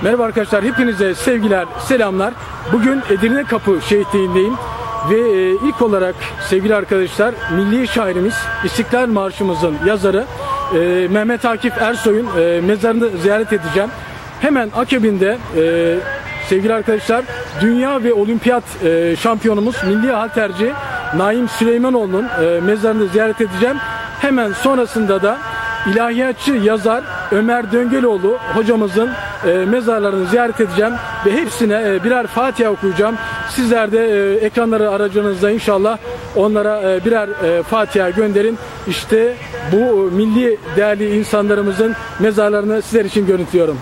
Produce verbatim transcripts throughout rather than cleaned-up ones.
Merhaba arkadaşlar, hepinize sevgiler, selamlar. Bugün Edirne Kapı Şehitliği'ndeyim ve ilk olarak sevgili arkadaşlar, milli şairimiz, İstiklal Marşımızın yazarı Mehmet Akif Ersoy'un mezarını ziyaret edeceğim. Hemen akabinde sevgili arkadaşlar, dünya ve olimpiyat şampiyonumuz, milli halterci Naim Süleymanoğlu'nun mezarını ziyaret edeceğim. Hemen sonrasında da ilahiyatçı yazar Ömer Döngeloğlu hocamızın e, mezarlarını ziyaret edeceğim ve hepsine e, birer Fatiha okuyacağım. Sizler de e, ekranları aracınızda inşallah onlara e, birer e, Fatiha gönderin. İşte bu e, milli değerli insanlarımızın mezarlarını sizler için görüntülüyorum.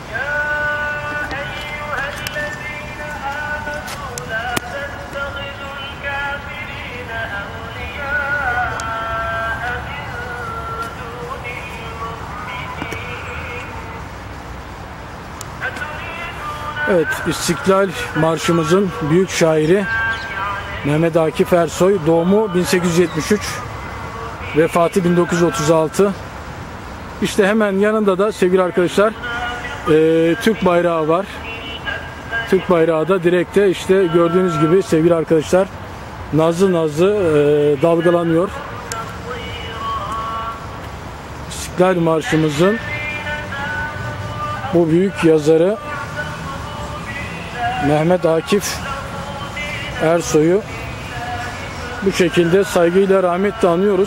Evet, İstiklal Marşımızın büyük şairi Mehmet Akif Ersoy, doğumu bin sekiz yüz yetmiş üç, vefatı bin dokuz yüz otuz altı. İşte hemen yanında da sevgili arkadaşlar e, Türk bayrağı var. Türk bayrağı da direkte işte gördüğünüz gibi sevgili arkadaşlar nazlı nazlı e, dalgalanıyor. İstiklal Marşımızın bu büyük yazarı Mehmet Akif Ersoy'u bu şekilde saygıyla, rahmetle anıyoruz.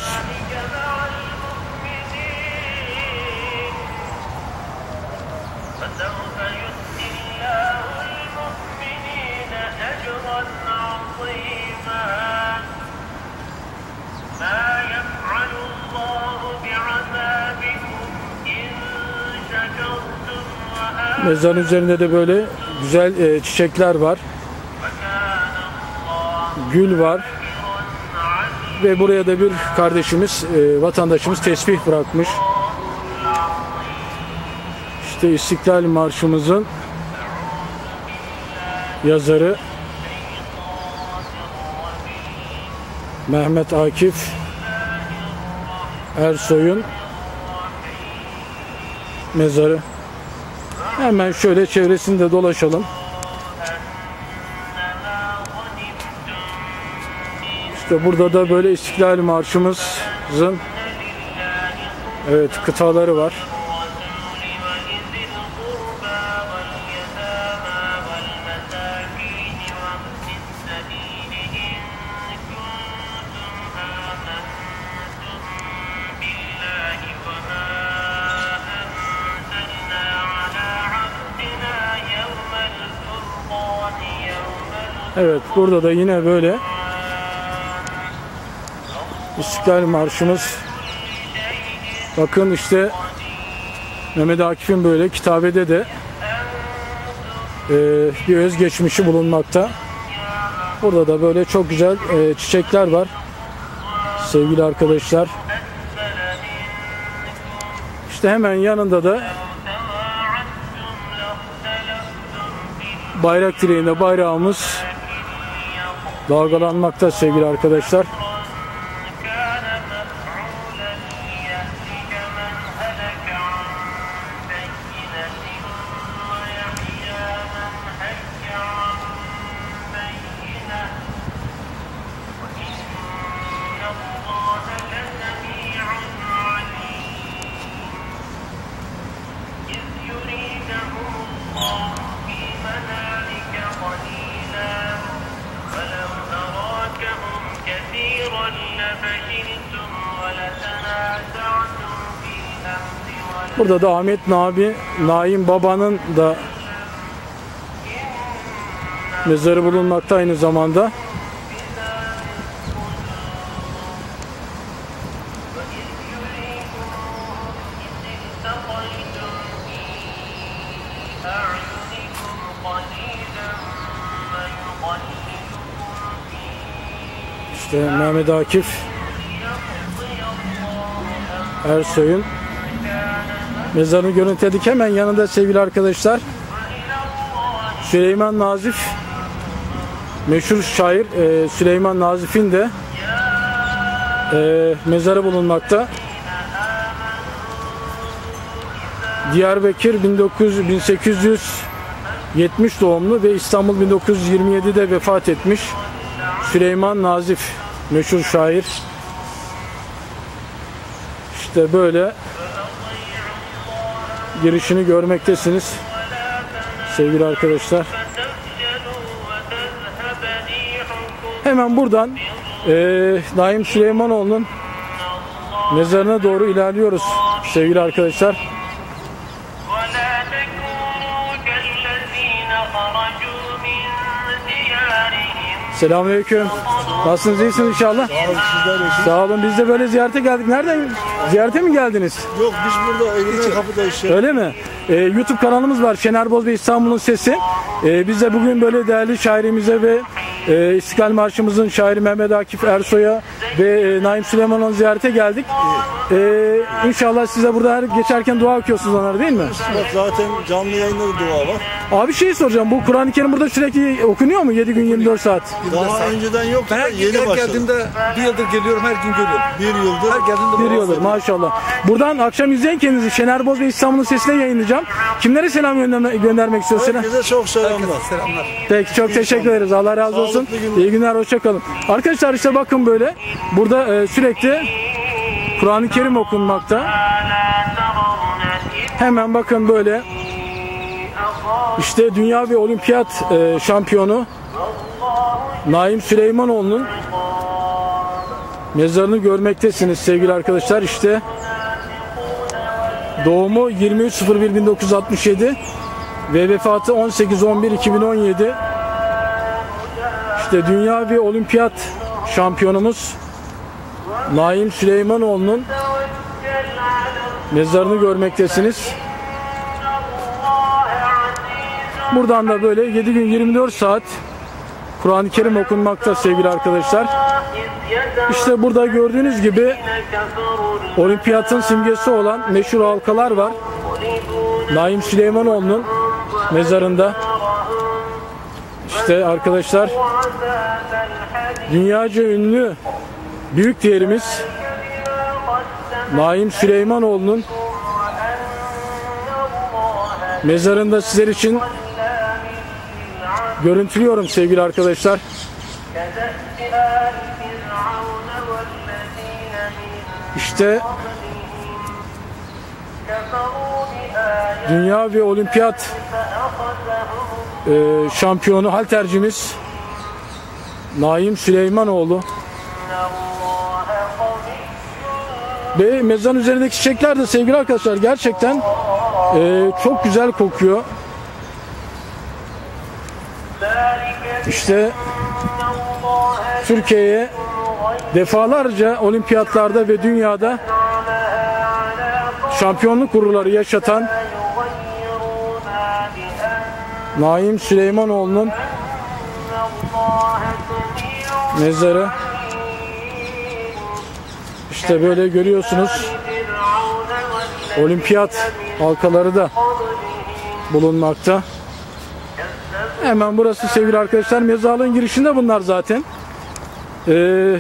Mezarın üzerinde de böyle güzel e, çiçekler var. Gül var. Ve buraya da bir kardeşimiz, e, vatandaşımız tesbih bırakmış. İşte İstiklal Marşımızın yazarı Mehmet Akif Ersoy'un mezarı. Hemen şöyle çevresinde dolaşalım. İşte burada da böyle İstiklal Marşımızın evet kıtaları var. Evet, burada da yine böyle İstiklal Marşımız. Bakın işte Mehmet Akif'in böyle kitabede de e, bir özgeçmişi bulunmakta. Burada da böyle çok güzel e, çiçekler var sevgili arkadaşlar. İşte hemen yanında da bayrak direğinde bayrağımız dalgalanmakta sevgili arkadaşlar. Burada da Ahmet Nabi, Naim Baba'nın da mezarı bulunmakta aynı zamanda. İşte Mehmet Akif Ersoy'un mezarını görüntüledik. Hemen yanında sevgili arkadaşlar Süleyman Nazif, meşhur şair e, Süleyman Nazif'in de e, mezarı bulunmakta. Diyarbakır bin dokuz yüz bin sekiz yüz yetmiş doğumlu ve İstanbul bin dokuz yüz yirmi yedi'de vefat etmiş Süleyman Nazif, meşhur şair. İşte böyle girişini görmektesiniz sevgili arkadaşlar. Hemen buradan e, Naim Süleymanoğlu'nun mezarına doğru ilerliyoruz sevgili arkadaşlar. Selamünaleyküm. Nasılsınız, iyisiniz inşallah? Sağ olun, sizler de. Sağ olun, biz de böyle ziyarete geldik. Nereden? Ziyarete mi geldiniz? Yok, biz burada Edirne kapıdayız. Şey. Öyle mi? Ee, YouTube kanalımız var, Şener Boz ve İstanbul'un Sesi. Ee, biz de bugün böyle değerli şairimize ve e, İstiklal Marşımızın şairi Mehmet Akif Ersoy'a ve e, Naim Süleymanoğlu'nu ziyarete geldik. Ee, inşallah size burada her geçerken dua okuyorsunuz onlara, değil mi? Bak zaten canlı yayında da dua var. Abi şey soracağım, bu Kur'an-ı Kerim burada sürekli okunuyor mu yedi gün yirmi dört saat? Daha önceden yoktu Ben da her gün yeni her başladı. geldiğimde bir yıldır geliyorum, her gün görüyorum. Bir yıldır. Her geldiğimde Bir yıldır maşallah. Buradan akşam izleyen kendinizi Şener Boz ve İstanbul'un Sesi'ne yayınlayacağım. Kimlere selam gönderme, göndermek istiyorsun? Herkese çok selamlar. Herkese selamlar. Peki, çok teşekkür ederiz. Allah razı olsun. Sağlıklı günler. İyi günler, hoşça kalın. Arkadaşlar işte bakın böyle. Burada e, sürekli Kur'an-ı Kerim okunmakta. Hemen bakın böyle. İşte dünya ve olimpiyat e, şampiyonu Naim Süleymanoğlu'nun mezarını görmektesiniz sevgili arkadaşlar. İşte doğumu yirmi üç sıfır bir bin dokuz yüz altmış yedi ve vefatı on sekiz on bir iki bin on yedi. İşte dünya ve olimpiyat şampiyonumuz Naim Süleymanoğlu'nun mezarını görmektesiniz. Buradan da böyle yedi gün yirmi dört saat Kur'an-ı Kerim okunmakta sevgili arkadaşlar. İşte burada gördüğünüz gibi olimpiyatın simgesi olan meşhur halkalar var. Naim Süleymanoğlu'nun mezarında. İşte arkadaşlar dünyaca ünlü büyük değerimiz Naim Süleymanoğlu'nun mezarında sizler için görüntülüyorum sevgili arkadaşlar. İşte dünya ve olimpiyat e, şampiyonu haltercimiz Naim Süleymanoğlu. Ve mezarın üzerindeki çiçekler de sevgili arkadaşlar gerçekten e, çok güzel kokuyor. İşte Türkiye'ye defalarca olimpiyatlarda ve dünyada şampiyonluk gururları yaşatan Naim Süleymanoğlu'nun mezarı. İşte böyle görüyorsunuz. Olimpiyat halkaları da bulunmakta. Hemen burası sevgili arkadaşlar. Mezarlığın girişinde bunlar zaten. Ee,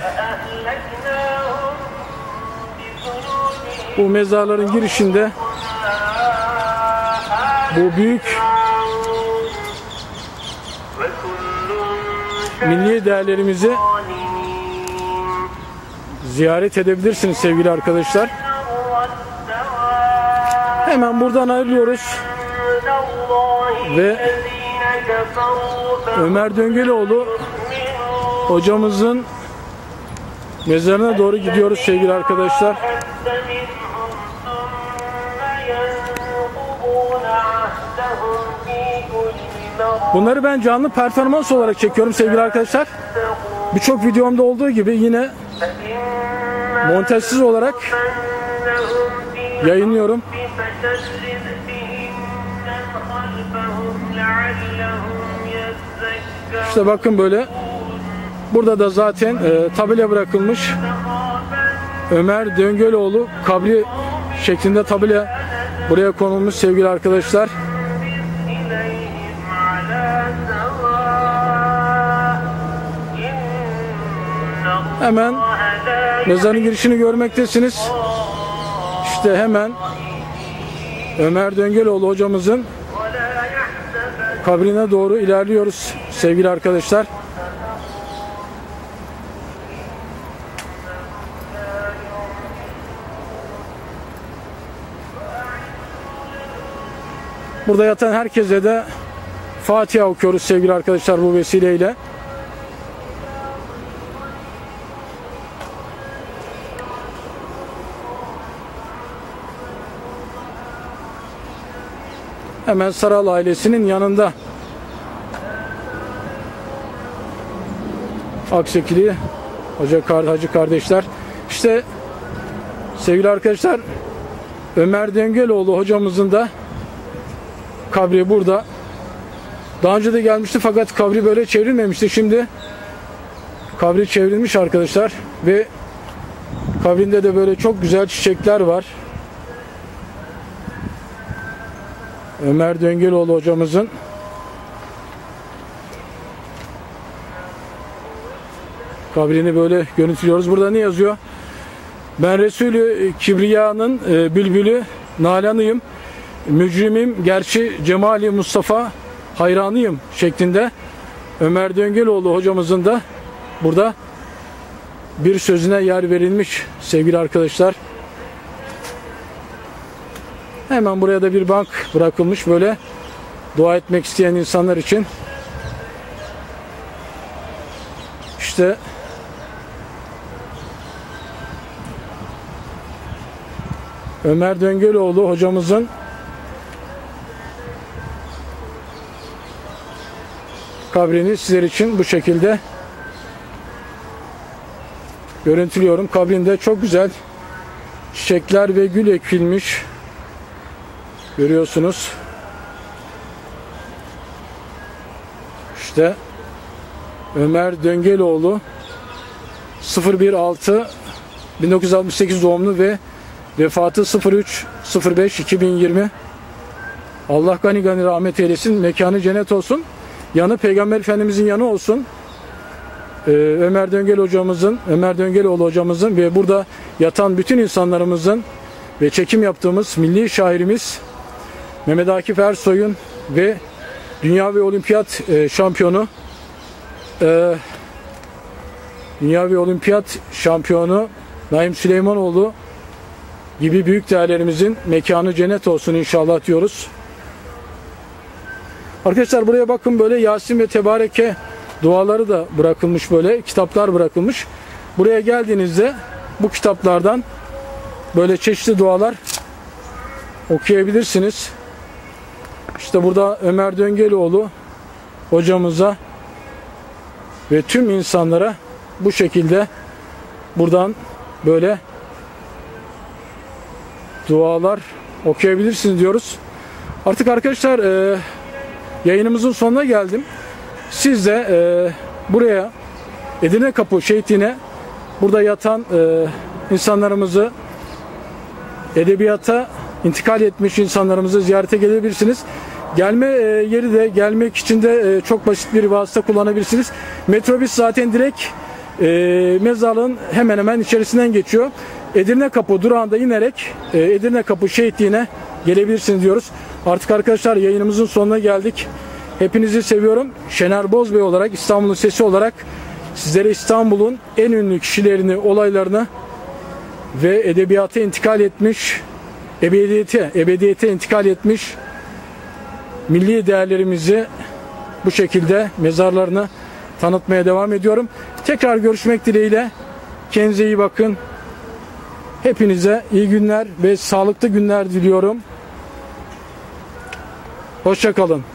bu mezarların girişinde bu büyük milli değerlerimizi ziyaret edebilirsiniz sevgili arkadaşlar. Hemen buradan ayrılıyoruz ve Ömer Döngeloğlu hocamızın mezarına doğru gidiyoruz sevgili arkadaşlar. Bunları ben canlı performans olarak çekiyorum sevgili arkadaşlar. Birçok videomda olduğu gibi yine montajsız olarak yayınlıyorum. İşte bakın böyle. Burada da zaten e, tabela bırakılmış. Ömer Döngeloğlu kabri şeklinde tabela buraya konulmuş sevgili arkadaşlar. Hemen mezarın girişini görmektesiniz. İşte hemen Ömer Döngeloğlu hocamızın kabrine doğru ilerliyoruz sevgili arkadaşlar. Burada yatan herkese de Fatiha okuyoruz sevgili arkadaşlar bu vesileyle. Hemen Saral ailesinin yanında. Aksekili Hoca Hacı kardeşler. İşte sevgili arkadaşlar, Ömer Dengeloğlu hocamızın da kabri burada. Daha önce de gelmişti fakat kabri böyle çevrilmemişti. Şimdi kabri çevrilmiş arkadaşlar ve kabrinde de böyle çok güzel çiçekler var. Ömer Dengeloğlu hocamızın kabrini böyle görüntülüyoruz. Burada ne yazıyor? Ben Resulü Kibriya'nın e, bülbülü nalanıyım. Mücrimim gerçi Cemali Mustafa hayranıyım şeklinde Ömer Dengeloğlu hocamızın da burada bir sözüne yer verilmiş sevgili arkadaşlar. Hemen buraya da bir bank bırakılmış böyle dua etmek isteyen insanlar için. İşte Ömer Dengeloğlu hocamızın kabrini sizler için bu şekilde görüntülüyorum. Kabrinde çok güzel çiçekler ve gül ekilmiş. Görüyorsunuz. İşte Ömer Dengeloğlu sıfır bir altı bin dokuz yüz altmış sekiz doğumlu ve vefatı sıfır üç sıfır beş iki bin yirmi. Allah gani gani rahmet eylesin. Mekanı cennet olsun. Yanı Peygamber Efendimizin yanı olsun. Ee, Ömer Dengel hocamızın, Ömer Dengeloğlu hocamızın ve burada yatan bütün insanlarımızın ve çekim yaptığımız milli şairimiz Mehmet Akif Ersoy'un ve dünya ve olimpiyat e, şampiyonu e, dünya ve olimpiyat şampiyonu Naim Süleymanoğlu gibi büyük değerlerimizin mekanı cennet olsun inşallah diyoruz. Arkadaşlar buraya bakın, böyle Yasin ve Tebareke duaları da bırakılmış, böyle kitaplar bırakılmış. Buraya geldiğinizde bu kitaplardan böyle çeşitli dualar okuyabilirsiniz. İşte burada Ömer Dengeloğlu hocamıza ve tüm insanlara bu şekilde buradan böyle dualar okuyabilirsiniz diyoruz. Artık arkadaşlar e, yayınımızın sonuna geldim. Siz de e, buraya Edirne Kapı Şehitliği'ne burada yatan e, insanlarımızı, edebiyata intikal etmiş insanlarımızı ziyarete gelebilirsiniz. Gelme e, yeri de, gelmek için de e, çok basit bir vasıta kullanabilirsiniz. Metrobüs zaten direkt e, mezarlığın hemen hemen içerisinden geçiyor. Edirne Kapı durağında inerek e, Edirne Kapı Şehitliği'ne gelebilirsiniz diyoruz. Artık arkadaşlar yayınımızın sonuna geldik. Hepinizi seviyorum. Şener Bozbey olarak, İstanbul'un sesi olarak sizlere İstanbul'un en ünlü kişilerini, olaylarını ve edebiyata intikal etmiş, ebediyete, ebediyete intikal etmiş milli değerlerimizi bu şekilde mezarlarını tanıtmaya devam ediyorum. Tekrar görüşmek dileğiyle. Kendinize iyi bakın. Hepinize iyi günler ve sağlıklı günler diliyorum. Hoşça kalın.